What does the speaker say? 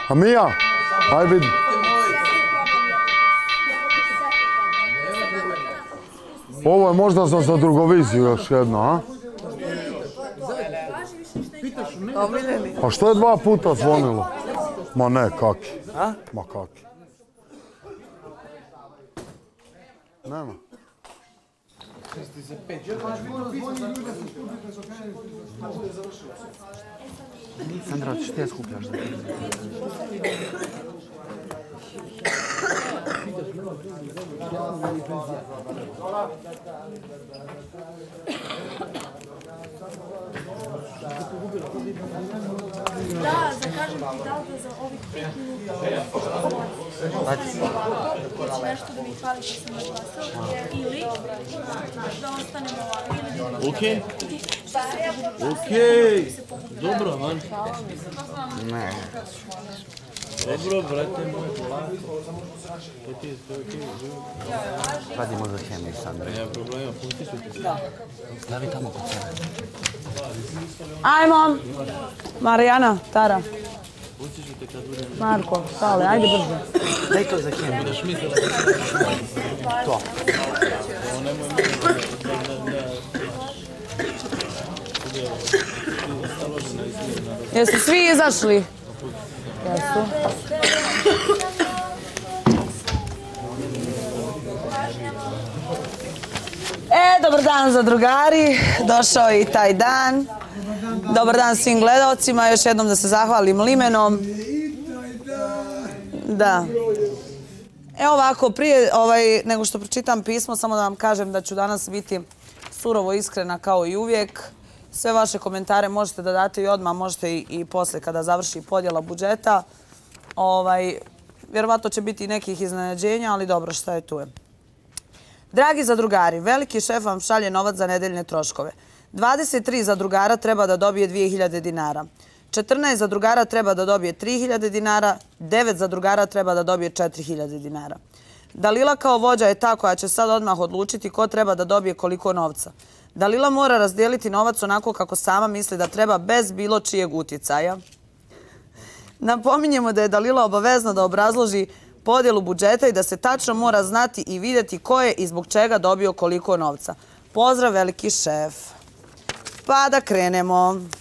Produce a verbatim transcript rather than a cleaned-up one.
A Mija, aj vidi. Ovo je možda za, za drugoviziju još jedno, a? A što je dva puta zvonilo? Ma ne, kaki. Ma kaki. Nema. Sandra, hoćeš ti ja skupljaš za ti? Da, zakažem ti da li za ovih pet minuta hoće nešto da mi hvali što sam naglasao ili da ostanemo ovako. Okej. Okej. Dobro, man. Ne. Dobro, brate moj, polako. To ti je to okej. Radimo za hemiju, Sandra. Nema problema, pusti ću ti. Stavi tamo kod sebe. Ajmo. Marijana, Tara. Pustit ću te kad budem... Marko, Sale, ajde brže. Daj to za hemiju. Budeš mislila To. Ovo nemoj mene da... da... da... Bude staložena i smirna. Jesu svi izašli? Jesu. E, dobar dan za drugari. Došao je i taj dan. Dobar dan svim gledalcima. Još jednom da se zahvalim limenom. Da. Evo ovako, prije ovaj, nego što pročitam pismo, samo da vam kažem da ću danas biti surovo iskrena kao i uvijek. Sve vaše komentare možete da date i odmah, možete i, i posle kada završi podjela budžeta. Ovaj, vjerovatno će biti i nekih iznenađenja, ali dobro, šta je tu je. Dragi zadrugari, veliki šef vam šalje novac za nedeljne troškove. dvadeset tri zadrugara treba da dobije dvije hiljade dinara. četrnaest zadrugara treba da dobije tri hiljade dinara. devet zadrugara treba da dobije četiri hiljade dinara. Dalila kao vođa je ta koja će sad odmah odlučiti ko treba da dobije koliko novca. Dalila mora razdijeliti novac onako kako sama misli da treba, bez bilo čijeg utjecaja. Napominjemo da je Dalila obavezna da obrazloži podjelu budžeta i da se tačno mora znati i vidjeti ko je i zbog čega dobio koliko novca. Pozdrav, veliki šef. Pa da krenemo.